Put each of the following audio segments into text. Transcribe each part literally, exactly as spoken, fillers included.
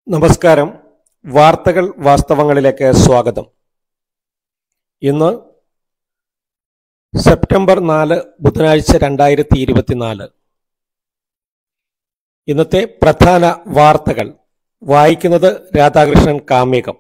നമസ്കാരം. വാർത്തകൾ വാസ്തവങ്ങളിലേക്ക് സ്വാഗതം. ഇന്ന് സെപ്റ്റംബർ നാല് ബുധനാഴ്ച രണ്ടായിരത്തി ഇരുപത്തിനാല്. ഇന്നത്തെ പ്രധാന വാർത്തകൾ വായിക്കുന്നത് രാധാകൃഷ്ണൻ കാമ്യകം.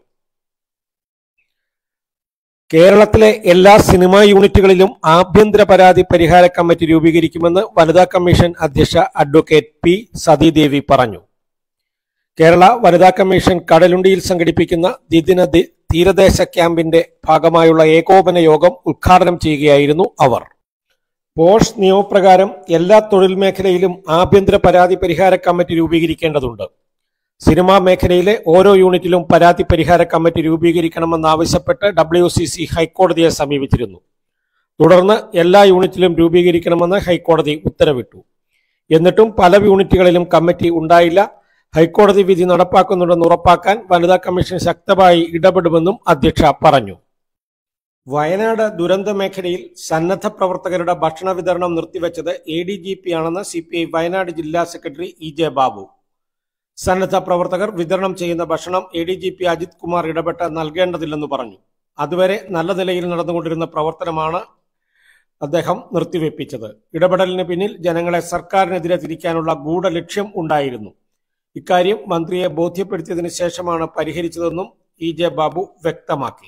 കേരളത്തിലെ എല്ലാ സിനിമാ യൂണിറ്റുകളിലും ആഭ്യന്തര പരാതി പരിഹാര കമ്മിറ്റി രൂപീകരിക്കുമെന്ന് വനിതാ കമ്മീഷൻ അധ്യക്ഷ അഡ്വക്കേറ്റ് പി സതീദേവി പറഞ്ഞു. കേരള വനിതാ കമ്മീഷൻ കടലുണ്ടിയിൽ സംഘടിപ്പിക്കുന്ന ദ്വിദിന തീരദേശ ക്യാമ്പിന്റെ ഭാഗമായുള്ള ഏകോപന യോഗം ഉദ്ഘാടനം ചെയ്യുകയായിരുന്നു അവർ. പോഷ് നിയമപ്രകാരം എല്ലാ തൊഴിൽ മേഖലയിലും ആഭ്യന്തര പരാതി പരിഹാര കമ്മിറ്റി രൂപീകരിക്കേണ്ടതുണ്ട്. സിനിമാ മേഖലയിലെ ഓരോ യൂണിറ്റിലും പരാതി പരിഹാര കമ്മിറ്റി രൂപീകരിക്കണമെന്നാവശ്യപ്പെട്ട് ഡബ്ല്യു സി സി ഹൈക്കോടതിയെ സമീപിച്ചിരുന്നു. തുടർന്ന് എല്ലാ യൂണിറ്റിലും രൂപീകരിക്കണമെന്ന് ഹൈക്കോടതി ഉത്തരവിട്ടു. എന്നിട്ടും പല യൂണിറ്റുകളിലും കമ്മിറ്റി ഉണ്ടായില്ല. ഹൈക്കോടതി വിധി നടപ്പാക്കുന്നുണ്ടെന്ന് ഉറപ്പാക്കാൻ വനിതാ കമ്മീഷൻ ശക്തമായി ഇടപെടുമെന്നും അധ്യക്ഷ പറഞ്ഞു. വയനാട് ദുരന്ത മേഖലയിൽ സന്നദ്ധ പ്രവർത്തകരുടെ ഭക്ഷണ വിതരണം നിർത്തിവെച്ചത് എ ഡി ജി പി ആണെന്ന് സി പി ഐ വയനാട് ജില്ലാ സെക്രട്ടറി ഇ ജെ ബാബു. സന്നദ്ധ പ്രവർത്തകർ വിതരണം ചെയ്യുന്ന ഭക്ഷണം A D G P Ajith Kumar ഇടപെട്ട് നൽകേണ്ടതില്ലെന്ന് പറഞ്ഞു. അതുവരെ നല്ല നിലയിൽ നടന്നുകൊണ്ടിരുന്ന പ്രവർത്തനമാണ് അദ്ദേഹം നിർത്തിവെപ്പിച്ചത്. ഇടപെടലിന് പിന്നിൽ ജനങ്ങളെ സർക്കാരിനെതിരെ തിരിക്കാനുള്ള ഗൂഢലക്ഷ്യം ഉണ്ടായിരുന്നു. ഇക്കാര്യം മന്ത്രിയെ ബോധ്യപ്പെടുത്തിയതിനു ശേഷമാണ് പരിഹരിച്ചതെന്നും ഇ ജെ ബാബു വ്യക്തമാക്കി.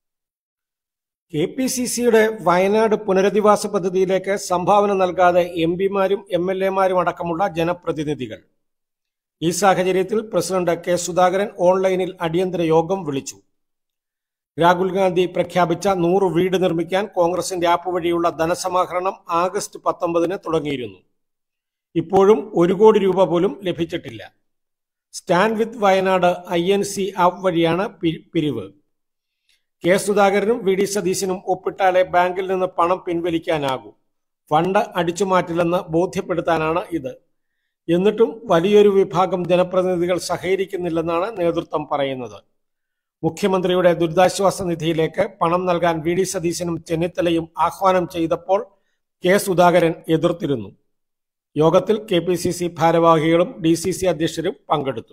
കെ പി സി സിയുടെ വയനാട് പുനരധിവാസ പദ്ധതിയിലേക്ക് സംഭാവന നൽകാതെ എം പിമാരും എം എൽ എമാരും അടക്കമുള്ള ജനപ്രതിനിധികൾ. ഈ സാഹചര്യത്തിൽ പ്രസിഡന്റ് കെ സുധാകരൻ ഓൺലൈനിൽ അടിയന്തര യോഗം വിളിച്ചു. രാഹുൽ ഗാന്ധി പ്രഖ്യാപിച്ച നൂറ് വീട് നിർമ്മിക്കാൻ കോൺഗ്രസിന്റെ ആപ്പ് വഴിയുള്ള ധനസമാഹരണം ആഗസ്റ്റ് പത്തൊമ്പതിന് തുടങ്ങിയിരുന്നു. ഇപ്പോഴും ഒരു കോടി രൂപ പോലും ലഭിച്ചിട്ടില്ല. Stand with Wayanad I N C app വഴിയാണ് പിരിവ്. കെ സുധാകരനും വി ഡി സതീശനും ഒപ്പിട്ടാലേ ബാങ്കിൽ നിന്ന് പണം പിൻവലിക്കാനാകൂ. ഫണ്ട് അടിച്ചുമാറ്റില്ലെന്ന് ബോധ്യപ്പെടുത്താനാണ് ഇത്. എന്നിട്ടും വലിയൊരു വിഭാഗം ജനപ്രതിനിധികൾ സഹകരിക്കുന്നില്ലെന്നാണ് നേതൃത്വം പറയുന്നത്. മുഖ്യമന്ത്രിയുടെ ദുരിതാശ്വാസ നിധിയിലേക്ക് പണം നൽകാൻ വി ഡി സതീശനും ചെന്നിത്തലയും ആഹ്വാനം ചെയ്തപ്പോൾ കെ സുധാകരൻ എതിർത്തിരുന്നു. യോഗത്തിൽ കെ പി സി സി ഭാരവാഹികളും ഡി സി സി അധ്യക്ഷരും പങ്കെടുത്തു.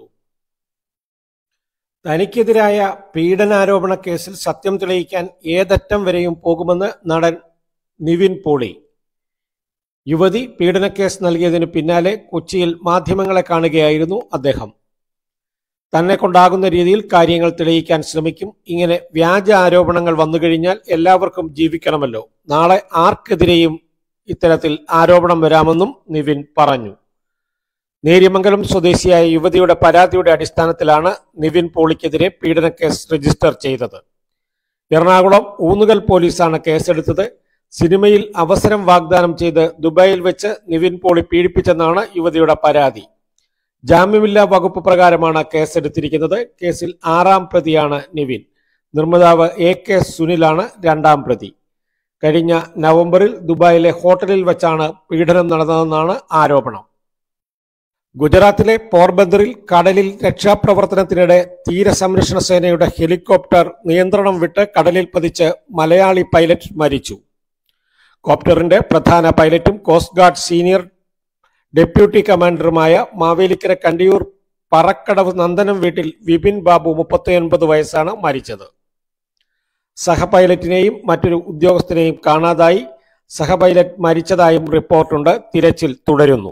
തനിക്കെതിരായ പീഡനാരോപണ കേസിൽ സത്യം തെളിയിക്കാൻ ഏതറ്റം വരെയും പോകുമെന്ന് നടൻ നിവിൻ പോളി. യുവതി പീഡനക്കേസ് നൽകിയതിന് പിന്നാലെ കൊച്ചിയിൽ മാധ്യമങ്ങളെ കാണുകയായിരുന്നു അദ്ദേഹം. തന്നെ കൊണ്ടാകുന്ന രീതിയിൽ കാര്യങ്ങൾ തെളിയിക്കാൻ ശ്രമിക്കും. ഇങ്ങനെ വ്യാജ ആരോപണങ്ങൾ വന്നുകഴിഞ്ഞാൽ എല്ലാവർക്കും ജീവിക്കണമല്ലോ. നാളെ ആർക്കെതിരെയും ഇത്തരത്തിൽ ആരോപണം വരാമെന്നും നിവിൻ പറഞ്ഞു. നേര്യമംഗലം സ്വദേശിയായ യുവതിയുടെ പരാതിയുടെ അടിസ്ഥാനത്തിലാണ് നിവിൻ പോളിക്കെതിരെ പീഡനക്കേസ് രജിസ്റ്റർ ചെയ്തത്. എറണാകുളം ഊന്നുകൽ പോലീസാണ് കേസെടുത്തത്. സിനിമയിൽ അവസരം വാഗ്ദാനം ചെയ്ത് ദുബായിൽ വെച്ച് നിവിൻ പോളി പീഡിപ്പിച്ചെന്നാണ് യുവതിയുടെ പരാതി. ജാമ്യമില്ലാ വകുപ്പ് പ്രകാരമാണ് കേസെടുത്തിരിക്കുന്നത്. കേസിൽ ആറാം പ്രതിയാണ് നിവിൻ. നിർമ്മാതാവ് എ കെ സുനിലാണ് രണ്ടാം പ്രതി. കഴിഞ്ഞ നവംബറിൽ ദുബായിലെ ഹോട്ടലിൽ വെച്ചാണ് പീഡനം നടന്നതെന്നാണ് ആരോപണം. ഗുജറാത്തിലെ പോർബന്ദറിൽ കടലിൽ രക്ഷാപ്രവർത്തനത്തിനിടെ തീരസംരക്ഷണ സേനയുടെ ഹെലികോപ്റ്റർ നിയന്ത്രണം വിട്ട് കടലിൽ പതിച്ച് മലയാളി പൈലറ്റ് മരിച്ചു. കോപ്റ്ററിന്റെ പ്രധാന പൈലറ്റും കോസ്റ്റ് ഗാർഡ് സീനിയർ ഡെപ്യൂട്ടി കമാൻഡറുമായ മാവേലിക്കര കണ്ടിയൂർ പറക്കടവ് നന്ദനം വീട്ടിൽ വിപിൻ ബാബു മുപ്പത്തിയൊൻപത് വയസ്സാണ് മരിച്ചത്. സഹ പൈലറ്റിനെയും മറ്റൊരു ഉദ്യോഗസ്ഥനെയും കാണാതായി. സഹ പൈലറ്റ് മരിച്ചതായും റിപ്പോർട്ടുണ്ട്. തിരച്ചിൽ തുടരുന്നു.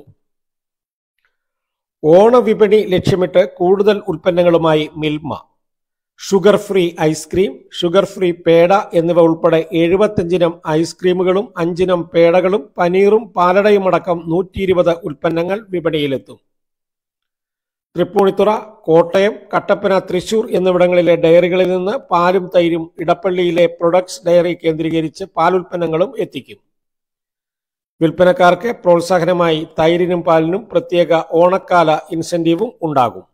ഓണവിപണി ലക്ഷ്യമിട്ട് കൂടുതൽ ഉൽപ്പന്നങ്ങളുമായി Milma. Sugar free ice cream, sugar free peda എന്നിവ ഉൾപ്പെടെ എഴുപത്തിയഞ്ചിനം ഐസ്ക്രീമുകളും അഞ്ചിനം പേടകളും പനീറും പാലടയും അടക്കം നൂറ്റി ഇരുപത് ഉൽപ്പന്നങ്ങൾ വിപണിയിലെത്തും. തൃപ്പൂണിത്തുറ, കോട്ടയം, കട്ടപ്പന, തൃശൂർ എന്നിവിടങ്ങളിലെ ഡയറികളിൽ നിന്ന് പാലും തൈരും ഇടപ്പള്ളിയിലെ പ്രൊഡക്ട്സ് ഡയറി കേന്ദ്രീകരിച്ച് പാലുൽപ്പന്നങ്ങളും എത്തിക്കും. വിൽപ്പനക്കാർക്ക് പ്രോത്സാഹനമായി തൈരിനും പാലിനും പ്രത്യേക ഓണക്കാല ഇൻസെന്റീവും ഉണ്ടാകും.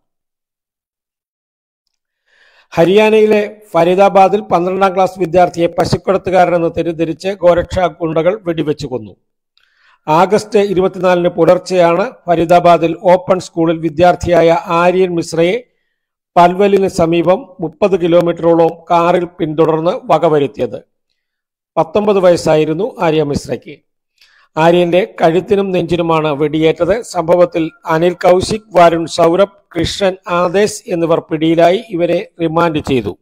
ഹരിയാനയിലെ ഫരീദാബാദിൽ പന്ത്രണ്ടാം ക്ലാസ് വിദ്യാർത്ഥിയെ പശുക്കടത്തുകാരനെന്ന് തെറ്റിദ്ധരിച്ച് ഗോരക്ഷാ ഗുണ്ടകൾ വെടിവെച്ചു കൊന്നു. ആഗസ്റ്റ് ഇരുപത്തിനാലിന് പുലർച്ചെയാണ് ഫരീദാബാദിൽ ഓപ്പൺ സ്കൂളിൽ വിദ്യാർത്ഥിയായ ആര്യൻ മിശ്രയെ പൽവലിന് സമീപം മുപ്പത് കിലോമീറ്ററോളം കാറിൽ പിന്തുടർന്ന് വകവരുത്തിയത്. പത്തൊമ്പത് വയസ്സായിരുന്നു ആര്യ മിശ്രയ്ക്ക്. ആര്യന്റെ കഴുത്തിനും നെഞ്ചിനുമാണ് വെടിയേറ്റത്. സംഭവത്തിൽ അനിൽ കൗശിക്, വരുൺ സൗരഭ്, കൃഷ്ണൻ ആദേശ് എന്നിവർ പിടിയിലായി. ഇവരെ റിമാൻഡ് ചെയ്തു.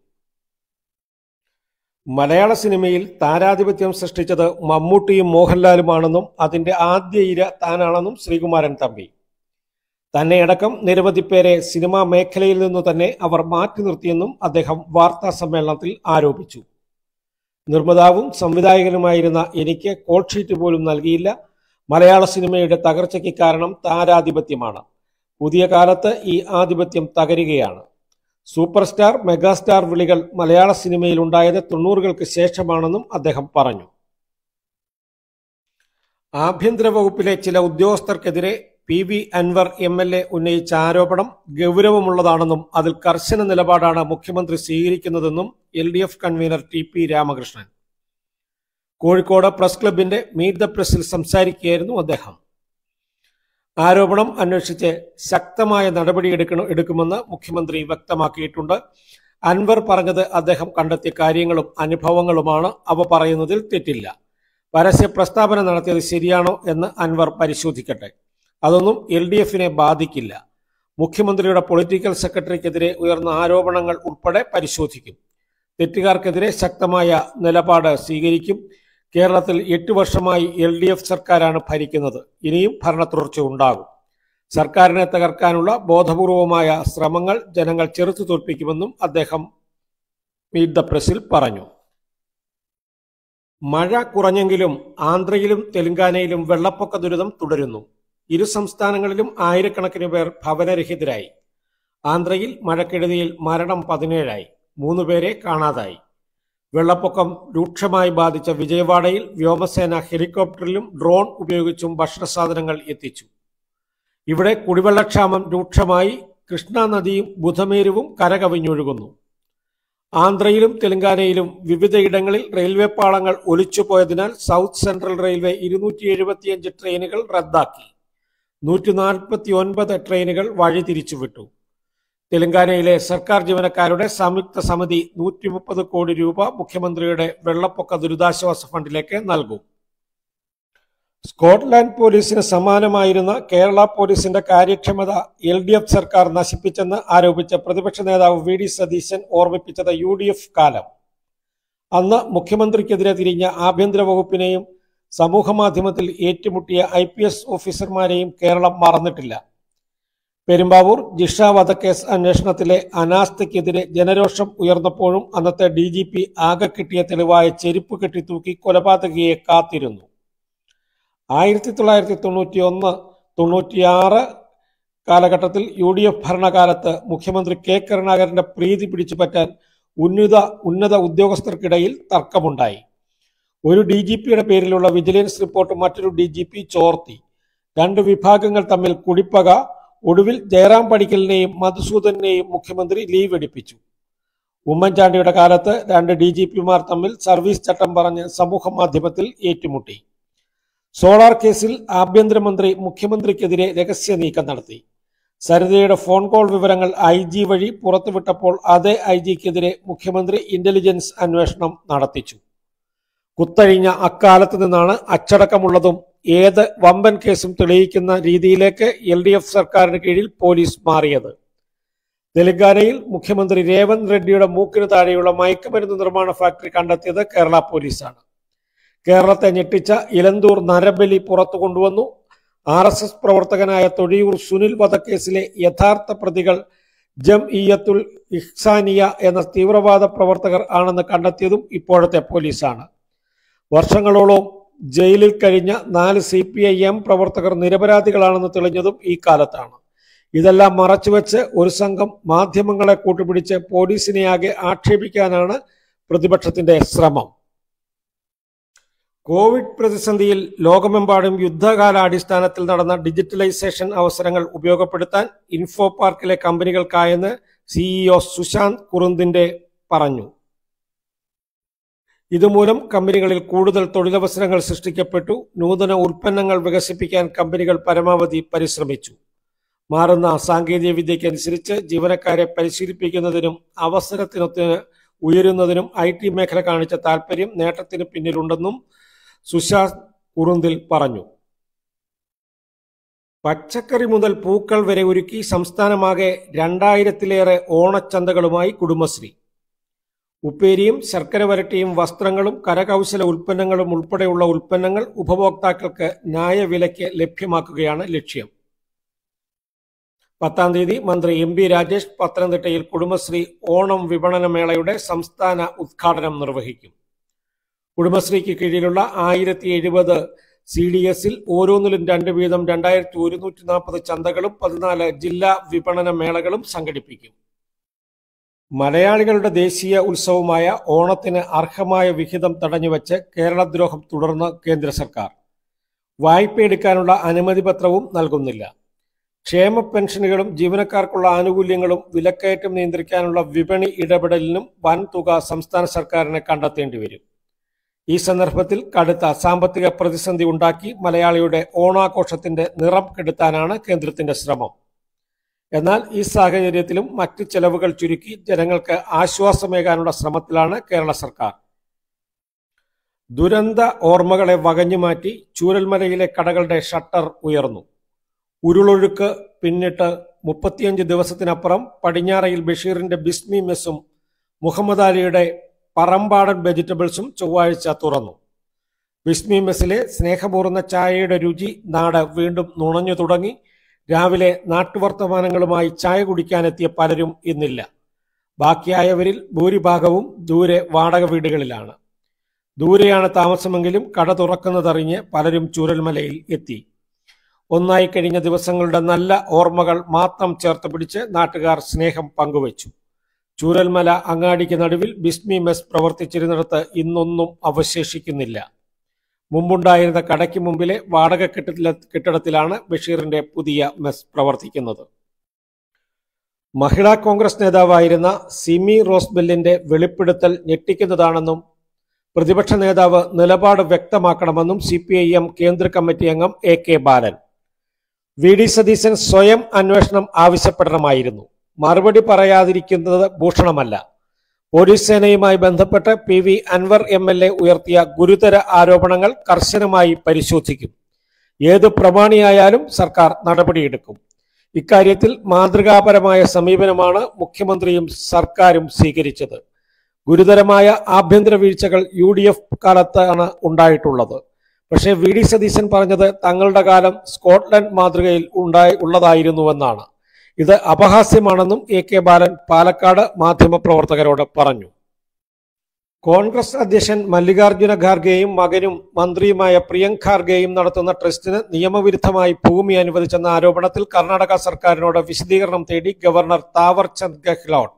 മലയാള സിനിമയിൽ താരാധിപത്യം സൃഷ്ടിച്ചത് മമ്മൂട്ടിയും മോഹൻലാലുമാണെന്നും അതിന്റെ ആദ്യ ഇര താനാണെന്നും ശ്രീകുമാരൻ തമ്പി. തന്നെയടക്കം നിരവധി പേരെ സിനിമാ മേഖലയിൽ നിന്നു തന്നെ അവർ മാറ്റി നിർത്തിയെന്നും അദ്ദേഹം വാർത്താ സമ്മേളനത്തിൽ ആരോപിച്ചു. നിർമ്മാതാവും സംവിധായകനുമായിരുന്ന എനിക്ക് കോൾ ഷീറ്റ് പോലും നൽകിയില്ല. മലയാള സിനിമയുടെ തകർച്ചയ്ക്ക് കാരണം താരാധിപത്യമാണ്. പുതിയ കാലത്ത് ഈ ആധിപത്യം തകരുകയാണ്. സൂപ്പർ സ്റ്റാർ, മെഗാസ്റ്റാർ വിളികൾ മലയാള സിനിമയിൽ ഉണ്ടായത് തൊണ്ണൂറുകൾക്ക് ശേഷമാണെന്നും അദ്ദേഹം പറഞ്ഞു. ആഭ്യന്തര വകുപ്പിലെ ചില ഉദ്യോഗസ്ഥർക്കെതിരെ P V Anvar M L A ഉന്നയിച്ച ആരോപണം ഗൗരവമുള്ളതാണെന്നും അതിൽ കർശന നിലപാടാണ് മുഖ്യമന്ത്രി സ്വീകരിക്കുന്നതെന്നും L D F convener T P Ramakrishnan Kozhikode press ക്ലബിന്റെ മീറ്റ് ദ പ്രസിൽ സംസാരിക്കുകയായിരുന്നു അദ്ദേഹം. ആരോപണം അന്വേഷിച്ച് ശക്തമായ നടപടി എടുക്കുമെന്ന് മുഖ്യമന്ത്രി വ്യക്തമാക്കിയിട്ടുണ്ട്. അൻവർ പറഞ്ഞത് അദ്ദേഹം കണ്ടെത്തിയ കാര്യങ്ങളും അനുഭവങ്ങളുമാണ്. അവ പറയുന്നതിൽ തെറ്റില്ല. പരസ്യ പ്രസ്താവന നടത്തിയത് ശരിയാണോ എന്ന് അൻവർ പരിശോധിക്കട്ടെ. അതൊന്നും എൽ ഡി എഫിനെ ബാധിക്കില്ല. മുഖ്യമന്ത്രിയുടെ പൊളിറ്റിക്കൽ സെക്രട്ടറിക്കെതിരെ ഉയർന്ന ആരോപണങ്ങൾ ഉൾപ്പെടെ പരിശോധിക്കും. തെറ്റുകാർക്കെതിരെ ശക്തമായ നിലപാട് സ്വീകരിക്കും. കേരളത്തിൽ എട്ട് വർഷമായി എൽ ഡി എഫ് സർക്കാരാണ് ഭരിക്കുന്നത്. ഇനിയും ഭരണ തുടർച്ച ഉണ്ടാകും. സർക്കാരിനെ തകർക്കാനുള്ള ബോധപൂർവമായ ശ്രമങ്ങൾ ജനങ്ങൾ ചെറുത്തു തോൽപ്പിക്കുമെന്നും അദ്ദേഹം മീറ്റ് ദ പ്രസിൽ പറഞ്ഞു. മഴ കുറഞ്ഞെങ്കിലും ആന്ധ്രയിലും തെലങ്കാനയിലും വെള്ളപ്പൊക്ക ദുരിതം തുടരുന്നു. ഇരു സംസ്ഥാനങ്ങളിലും ആയിരക്കണക്കിന് പേർ ഭവനരഹിതരായി. ആന്ധ്രയിൽ മഴക്കെടുതിയിൽ മരണം പതിനേഴായി, മൂന്നുപേരെ കാണാതായി. വെള്ളപ്പൊക്കം രൂക്ഷമായി ബാധിച്ച വിജയവാഡയിൽ വ്യോമസേന ഹെലികോപ്റ്ററിലും ഡ്രോൺ ഉപയോഗിച്ചും ഭക്ഷണസാധനങ്ങൾ എത്തിച്ചു. ഇവിടെ കുടിവെള്ളക്ഷാമം രൂക്ഷമായി. കൃഷ്ണ നദിയും ബുധമേരുവും കരകവിഞ്ഞൊഴുകുന്നു. ആന്ധ്രയിലും തെലങ്കാനയിലും വിവിധയിടങ്ങളിൽ റെയിൽവേ പാളങ്ങൾ ഒലിച്ചുപോയതിനാൽ സൗത്ത് സെൻട്രൽ റെയിൽവേ ഇരുന്നൂറ്റി എഴുപത്തിയഞ്ച് ട്രെയിനുകൾ റദ്ദാക്കി. നൂറ്റി നാൽപ്പത്തി ഒൻപത് ട്രെയിനുകൾ വഴിതിരിച്ചുവിട്ടു. തെലങ്കാനയിലെ സർക്കാർ ജീവനക്കാരുടെ സംയുക്ത സമിതി നൂറ്റി മുപ്പത് കോടി രൂപ മുഖ്യമന്ത്രിയുടെ വെള്ളപ്പൊക്ക ദുരിതാശ്വാസ ഫണ്ടിലേക്ക് നൽകും. സ്കോട്ട്ലാൻഡ് പോലീസിന് സമാനമായിരുന്ന കേരള പോലീസിന്റെ കാര്യക്ഷമത എൽ ഡി എഫ് സർക്കാർ നശിപ്പിച്ചെന്ന് ആരോപിച്ച പ്രതിപക്ഷ നേതാവ് വി ഡി സതീശൻ ഓർമ്മിപ്പിച്ചത് യു ഡി എഫ് കാലം. അന്ന് മുഖ്യമന്ത്രിക്കെതിരെ തിരിഞ്ഞ ആഭ്യന്തര വകുപ്പിനെയും സമൂഹമാധ്യമത്തിൽ ഏറ്റുമുട്ടിയ ഐ പി എസ് ഓഫീസർമാരെയും കേരളം മറന്നിട്ടില്ല. പെരുമ്പാവൂർ ജിഷ വധക്കേസ് അന്വേഷണത്തിലെ അനാസ്ഥയ്ക്കെതിരെ ജനരോഷം ഉയർന്നപ്പോഴും അന്നത്തെ ഡി ജി പി ആകെ കിട്ടിയ തെളിവായ ചെരുപ്പ് കെട്ടിത്തൂക്കി കൊലപാതകിയെ കാത്തിരുന്നു. ആയിരത്തി തൊള്ളായിരത്തി തൊണ്ണൂറ്റി ഒന്ന് തൊണ്ണൂറ്റിയാറ് കാലഘട്ടത്തിൽ യു ഡി എഫ് ഭരണകാലത്ത് മുഖ്യമന്ത്രി കെ കരുണാകരന്റെ പ്രീതി പിടിച്ചുപറ്റാൻ ഉന്നത ഉന്നത ഉദ്യോഗസ്ഥർക്കിടയിൽ തർക്കമുണ്ടായി. ഒരു ഡി ജി പിയുടെ പേരിലുള്ള വിജിലൻസ് റിപ്പോർട്ട് മറ്റൊരു ഡി ജി പി ചോർത്തി. രണ്ട് വിഭാഗങ്ങൾ തമ്മിൽ കുടിപ്പക. ഒടുവിൽ ജയറാം പടിക്കലിനെയും മധുസൂദനെയും മുഖ്യമന്ത്രി ലീവ് എടുപ്പിച്ചു. ഉമ്മൻചാണ്ടിയുടെ കാലത്ത് രണ്ട് ഡി ജി പിമാർ തമ്മിൽ സർവീസ് ചട്ടം പറഞ്ഞ് സമൂഹ മാധ്യമത്തിൽ ഏറ്റുമുട്ടി. സോളാർ കേസിൽ ആഭ്യന്തരമന്ത്രി മുഖ്യമന്ത്രിക്കെതിരെ രഹസ്യ നീക്കം നടത്തി. സരിതയുടെ ഫോൺ കോൾ വിവരങ്ങൾ ഐ ജി വഴി പുറത്തുവിട്ടപ്പോൾ അതേ ഐ ജിക്കെതിരെ മുഖ്യമന്ത്രി ഇന്റലിജൻസ് അന്വേഷണം നടത്തിച്ചു. കുത്തഴിഞ്ഞ അക്കാലത്ത് നിന്നാണ് അച്ചടക്കമുള്ളതും ഏത് വമ്പൻ കേസും തെളിയിക്കുന്ന രീതിയിലേക്ക് എൽ ഡി എഫ് സർക്കാരിന് കീഴിൽ പോലീസ് മാറിയത്. തെലങ്കാനയിൽ മുഖ്യമന്ത്രി രേവന്ത് റെഡ്ഡിയുടെ മൂക്കിന് താഴെയുള്ള മയക്കുമരുന്ന് നിർമ്മാണ ഫാക്ടറി കണ്ടെത്തിയത് കേരള പോലീസാണ്. കേരളത്തെ ഞെട്ടിച്ച ഇലന്തൂർ നരബലി പുറത്തു കൊണ്ടുവന്നു. ആർ എസ് എസ് പ്രവർത്തകനായ തൊഴിയൂർ സുനിൽ വധക്കേസിലെ യഥാർത്ഥ പ്രതികൾ ജംഇയ്യത്തുൽ ഇഹ്സാനിയ എന്ന തീവ്രവാദ പ്രവർത്തകർ ആണെന്ന് കണ്ടെത്തിയതും ഇപ്പോഴത്തെ പോലീസാണ്. വർഷങ്ങളോളം ജയിലിൽ കഴിഞ്ഞ നാല് സി പി ഐ എം പ്രവർത്തകർ നിരപരാധികളാണെന്ന് തെളിഞ്ഞതും ഈ കാലത്താണ്. ഇതെല്ലാം മറച്ചുവെച്ച് ഒരു സംഘം മാധ്യമങ്ങളെ കൂട്ടുപിടിച്ച് പോലീസിനെയാകെ ആക്ഷേപിക്കാനാണ് പ്രതിപക്ഷത്തിന്റെ ശ്രമം. കോവിഡ് പ്രതിസന്ധിയിൽ ലോകമെമ്പാടും യുദ്ധകാലാടിസ്ഥാനത്തിൽ നടന്ന ഡിജിറ്റലൈസേഷൻ അവസരങ്ങൾ ഉപയോഗപ്പെടുത്താൻ ഇൻഫോ പാർക്കിലെ കമ്പനികൾക്കായെന്ന് സിഇഒ സുശാന്ത് കുറുന്തിന്റെ പറഞ്ഞു. ഇതുമൂലം കമ്പനികളിൽ കൂടുതൽ തൊഴിലവസരങ്ങൾ സൃഷ്ടിക്കപ്പെട്ടു. നൂതന ഉൽപ്പന്നങ്ങൾ വികസിപ്പിക്കാൻ കമ്പനികൾ പരമാവധി പരിശ്രമിച്ചു. മാറുന്ന സാങ്കേതിക വിദ്യയ്ക്കനുസരിച്ച് ജീവനക്കാരെ പരിശീലിപ്പിക്കുന്നതിനും അവസരത്തിനൊത്തിന് ഉയരുന്നതിനും ഐ ടി മേഖല കാണിച്ച താൽപര്യം നേട്ടത്തിന് പിന്നിലുണ്ടെന്നും സുശാന്ത് കുറുന്തിൽ പറഞ്ഞു. പച്ചക്കറി മുതൽ പൂക്കൾ വരെ ഒരുക്കി സംസ്ഥാനമാകെ രണ്ടായിരത്തിലേറെ ഓണച്ചന്തകളുമായി കുടുംബശ്രീ. ഉപ്പേരിയും ശർക്കര വരട്ടിയും വസ്ത്രങ്ങളും കരകൗശല ഉൽപ്പന്നങ്ങളും ഉൾപ്പെടെയുള്ള ഉൽപ്പന്നങ്ങൾ ഉപഭോക്താക്കൾക്ക് ന്യായവിലയ്ക്ക് ലഭ്യമാക്കുകയാണ് ലക്ഷ്യം. പത്താം തീയതി മന്ത്രി എം ബി രാജേഷ് പത്തനംതിട്ടയിൽ കുടുംബശ്രീ ഓണം വിപണന മേളയുടെ സംസ്ഥാന ഉദ്ഘാടനം നിർവഹിക്കും. കുടുംബശ്രീക്ക് കീഴിലുള്ള ആയിരത്തി എഴുപത് സി ഡി എസിൽ ഓരോന്നിലും രണ്ട് വീതം രണ്ടായിരത്തി ഒരുന്നൂറ്റി നാൽപ്പത് ചന്തകളും പതിനാല് ജില്ലാ വിപണന മേളകളും സംഘടിപ്പിക്കും. മലയാളികളുടെ ദേശീയ ഉത്സവമായ ഓണത്തിന് അർഹമായ വിഹിതം തടഞ്ഞുവെച്ച് കേരളദ്രോഹം തുടർന്ന് കേന്ദ്ര സർക്കാർ. വായ്പയെടുക്കാനുള്ള അനുമതി പത്രവും നൽകുന്നില്ല. ക്ഷേമ പെൻഷനുകളും ജീവനക്കാർക്കുള്ള ആനുകൂല്യങ്ങളും വിലക്കയറ്റം നിയന്ത്രിക്കാനുള്ള വിപണി ഇടപെടലിനും വൻ തുക സംസ്ഥാന സർക്കാരിന് കണ്ടെത്തേണ്ടി വരും. ഈ സന്ദർഭത്തിൽ കടുത്ത സാമ്പത്തിക പ്രതിസന്ധി ഉണ്ടാക്കി മലയാളിയുടെ ഓണാഘോഷത്തിന്റെ നിറം കെടുത്താനാണ് കേന്ദ്രത്തിന്റെ ശ്രമം. എന്നാൽ ഈ സാഹചര്യത്തിലും മറ്റ് ചെലവുകൾ ചുരുക്കി ജനങ്ങൾക്ക് ആശ്വാസമേകാനുള്ള ശ്രമത്തിലാണ് കേരള സർക്കാർ. ദുരന്ത ഓർമ്മകളെ വകഞ്ഞുമാറ്റി ചൂരൽമലയിലെ കടകളുടെ ഷട്ടർ ഉയർന്നു. ഉരുളൊഴുക്ക് പിന്നിട്ട് മുപ്പത്തിയഞ്ച് ദിവസത്തിനപ്പുറം പടിഞ്ഞാറയിൽ ബഷീറിന്റെ ബിസ്മി മെസ്സും മുഹമ്മദ് അലിയുടെ പറമ്പാടൻ വെജിറ്റബിൾസും ചൊവ്വാഴ്ച തുറന്നു. ബിസ്മി മെസ്സിലെ സ്നേഹപൂർന്ന ചായയുടെ രുചി നാട് വീണ്ടും നുണഞ്ഞു തുടങ്ങി. രാവിലെ നാട്ടുവർത്തമാനങ്ങളുമായി ചായ കുടിക്കാനെത്തിയ പലരും ഇന്നില്ല. ബാക്കിയായവരിൽ ഭൂരിഭാഗവും ദൂരെ വാടക വീടുകളിലാണ്. ദൂരെയാണ് താമസമെങ്കിലും കട തുറക്കുന്നതറിഞ്ഞ് പലരും ചൂരൽമലയിൽ എത്തി. ഒന്നായി കഴിഞ്ഞ ദിവസങ്ങളുടെ നല്ല ഓർമ്മകൾ മാത്രം ചേർത്ത് പിടിച്ച് നാട്ടുകാർ സ്നേഹം പങ്കുവച്ചു. ചൂരൽമല അങ്ങാടിക്ക് നടുവിൽ ബിസ്മി മെസ് പ്രവർത്തിച്ചിരുന്നിടത്ത് ഇന്നൊന്നും അവശേഷിക്കുന്നില്ല. മുമ്പുണ്ടായിരുന്ന കടയ്ക്ക് മുമ്പിലെ വാടക കെട്ടിട കെട്ടിടത്തിലാണ് ബഷീറിന്റെ പുതിയ മെസ് പ്രവർത്തിക്കുന്നത്. മഹിളാ കോൺഗ്രസ് നേതാവായിരുന്ന സിമി റോസ്ബെല്ലിന്റെ വെളിപ്പെടുത്തൽ ഞെട്ടിക്കുന്നതാണെന്നും പ്രതിപക്ഷ നേതാവ് നിലപാട് വ്യക്തമാക്കണമെന്നും സി പി ഐ എം കേന്ദ്ര കമ്മിറ്റി അംഗം A K Balan. V D Satheesan സ്വയം അന്വേഷണം ആവശ്യപ്പെടണമായിരുന്നു. മറുപടി പറയാതിരിക്കുന്നത് ഭൂഷണമല്ല. പോലീസ് സേനയുമായി ബന്ധപ്പെട്ട് P V Anvar M L A ഉയർത്തിയ ഗുരുതര ആരോപണങ്ങൾ കർശനമായി പരിശോധിക്കും. ഏത് പ്രമാണിയായാലും സർക്കാർ നടപടിയെടുക്കും. ഇക്കാര്യത്തിൽ മാതൃകാപരമായ സമീപനമാണ് മുഖ്യമന്ത്രിയും സർക്കാരും സ്വീകരിച്ചത്. ഗുരുതരമായ ആഭ്യന്തര വീഴ്ചകൾ യു ഡി എഫ് കാലത്താണ് ഉണ്ടായിട്ടുള്ളത്. പക്ഷേ വി ഡി സതീശൻ പറഞ്ഞത് തങ്ങളുടെ കാലം സ്കോട്ട്ലൻഡ് മാതൃകയിൽ ഉണ്ടായി ഉള്ളതായിരുന്നുവെന്നാണ്. ഇത് അപഹാസ്യമാണെന്നും എ കെ ബാലൻ പാലക്കാട് മാധ്യമപ്രവർത്തകരോട് പറഞ്ഞു. കോൺഗ്രസ് അധ്യക്ഷൻ മല്ലികാർജുന ഖാർഗെയും മകനും മന്ത്രിയുമായ പ്രിയങ്ക് ഖാർഗെയും നടത്തുന്ന ട്രസ്റ്റിന് നിയമവിരുദ്ധമായി ഭൂമി അനുവദിച്ചെന്ന ആരോപണത്തിൽ കർണാടക സർക്കാരിനോട് വിശദീകരണം തേടി ഗവർണർ താവർചന്ദ് ഗെഹ്ലോട്ട്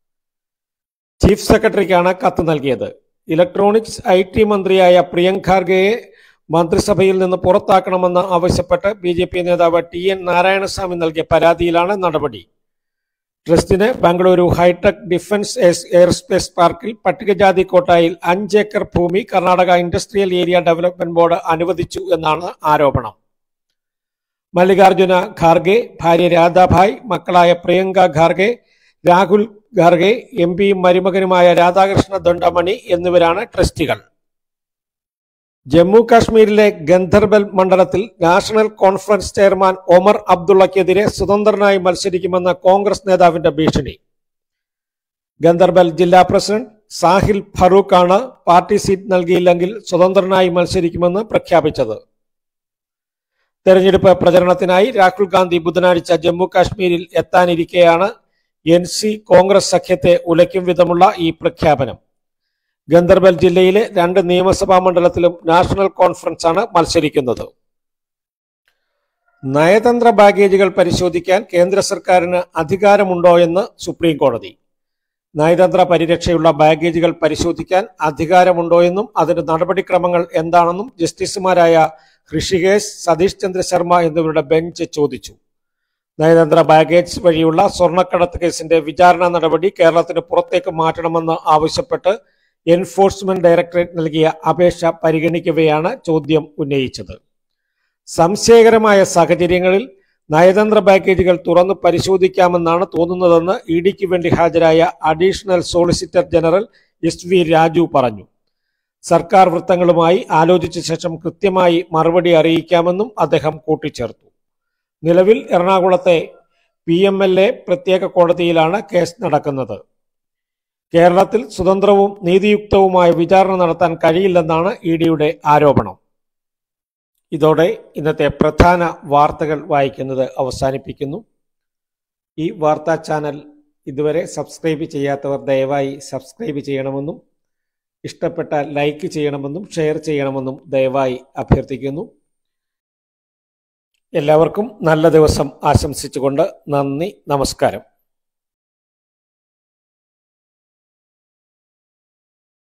ചീഫ് സെക്രട്ടറിക്കാണ് കത്ത് നൽകിയത്. ഇലക്ട്രോണിക്സ് ഐ ടി മന്ത്രിയായ പ്രിയങ്ക് ഖാർഗെയെ മന്ത്രിസഭയിൽ നിന്ന് പുറത്താക്കണമെന്ന് ആവശ്യപ്പെട്ട് ബി ജെ പി നേതാവ് ടി എൻ നാരായണസ്വാമി നൽകിയ പരാതിയിലാണ് നടപടി. ട്രസ്റ്റിന് ബംഗളൂരു ഹൈടെക് ഡിഫൻസ് എയർസ്പേസ് പാർക്കിൽ പട്ടികജാതി കോട്ടായിൽ അഞ്ചേക്കർ ഭൂമി Karnataka industrial area development board അനുവദിച്ചു എന്നാണ് ആരോപണം. മല്ലികാർജുന ഖാർഗെ, ഭാര്യ രാധാഭായ്, മക്കളായ പ്രിയങ്ക ഖാർഗെ, രാഹുൽ ഖാർഗെ, എം പിയും മരുമകനുമായ രാധാകൃഷ്ണ ദണ്ഡമണി എന്നിവരാണ് ട്രസ്റ്റികൾ. ജമ്മു കാശ്മീരിലെ ഗന്ധർബൽ മണ്ഡലത്തിൽ നാഷണൽ കോൺഫറൻസ് ചെയർമാൻ ഒമർ അബ്ദുള്ളക്കെതിരെ സ്വതന്ത്രനായി മത്സരിക്കുമെന്ന കോൺഗ്രസ് നേതാവിന്റെ ഭീഷണി. ഗന്ധർബൽ ജില്ലാ പ്രസിഡന്റ് സാഹിൽ ഫറൂഖാണ് പാർട്ടി സീറ്റ് നൽകിയില്ലെങ്കിൽ സ്വതന്ത്രനായി മത്സരിക്കുമെന്ന് പ്രഖ്യാപിച്ചത്. തെരഞ്ഞെടുപ്പ് പ്രചരണത്തിനായി രാഹുൽ ഗാന്ധി ബുധനാഴ്ച ജമ്മു കാശ്മീരിൽ എത്താനിരിക്കെയാണ് എൻ സി കോൺഗ്രസ് സഖ്യത്തെ ഉലയ്ക്കും വിധമുള്ള ഈ പ്രഖ്യാപനം. ഗന്ധർബൽ ജില്ലയിലെ രണ്ട് നിയമസഭാ മണ്ഡലത്തിലും നാഷണൽ കോൺഫറൻസ് ആണ് മത്സരിക്കുന്നത്. നയതന്ത്ര ബാഗേജുകൾ പരിശോധിക്കാൻ കേന്ദ്ര സർക്കാരിന് അധികാരമുണ്ടോ എന്ന് സുപ്രീം കോടതി. നയതന്ത്ര പരിരക്ഷയുള്ള ബാഗേജുകൾ പരിശോധിക്കാൻ അധികാരമുണ്ടോ എന്നും അതിന്റെ നടപടിക്രമങ്ങൾ എന്താണെന്നും ജസ്റ്റിസുമാരായ ഋഷികേശ്, സതീഷ് ചന്ദ്ര ശർമ്മ എന്നിവരുടെ ബെഞ്ച് ചോദിച്ചു. നയതന്ത്ര ബാഗേജ് വഴിയുള്ള സ്വർണ്ണക്കടത്ത് കേസിന്റെ വിചാരണ നടപടി കേരളത്തിന് പുറത്തേക്ക് മാറ്റണമെന്ന് ആവശ്യപ്പെട്ട് എൻഫോഴ്സ്മെന്റ് ഡയറക്ടറേറ്റ് നൽകിയ അപേക്ഷ പരിഗണിക്കവെയാണ് ചോദ്യം ഉന്നയിച്ചത്. സംശയകരമായ സാഹചര്യങ്ങളിൽ നയതന്ത്ര ബാഗേജുകൾ തുറന്ന് പരിശോധിക്കാമെന്നാണ് തോന്നുന്നതെന്ന് ഇ ഡിക്ക് വേണ്ടി ഹാജരായ additional solicitor general S V Raju പറഞ്ഞു. സർക്കാർ വൃത്തങ്ങളുമായി ആലോചിച്ച ശേഷം കൃത്യമായി മറുപടി അറിയിക്കാമെന്നും അദ്ദേഹം കൂട്ടിച്ചേർത്തു. നിലവിൽ എറണാകുളത്തെ പി എം എൽ എ പ്രത്യേക കോടതിയിലാണ് കേസ് നടക്കുന്നത്. കേരളത്തിൽ സ്വതന്ത്രവും നീതിയുക്തവുമായ വിചാരണ നടത്താൻ കഴിയില്ലെന്നാണ് ഇ ഡിയുടെ ആരോപണം. ഇതോടെ ഇന്നത്തെ പ്രധാന വാർത്തകൾ വായിക്കുന്നത് അവസാനിപ്പിക്കുന്നു. ഈ വാർത്താ ചാനൽ ഇതുവരെ സബ്സ്ക്രൈബ് ചെയ്യാത്തവർ ദയവായി സബ്സ്ക്രൈബ് ചെയ്യണമെന്നും ഇഷ്ടപ്പെട്ടാൽ ലൈക്ക് ചെയ്യണമെന്നും ഷെയർ ചെയ്യണമെന്നും ദയവായി അഭ്യർത്ഥിക്കുന്നു. എല്ലാവർക്കും നല്ല ദിവസം ആശംസിച്ചുകൊണ്ട് നന്ദി, നമസ്കാരം.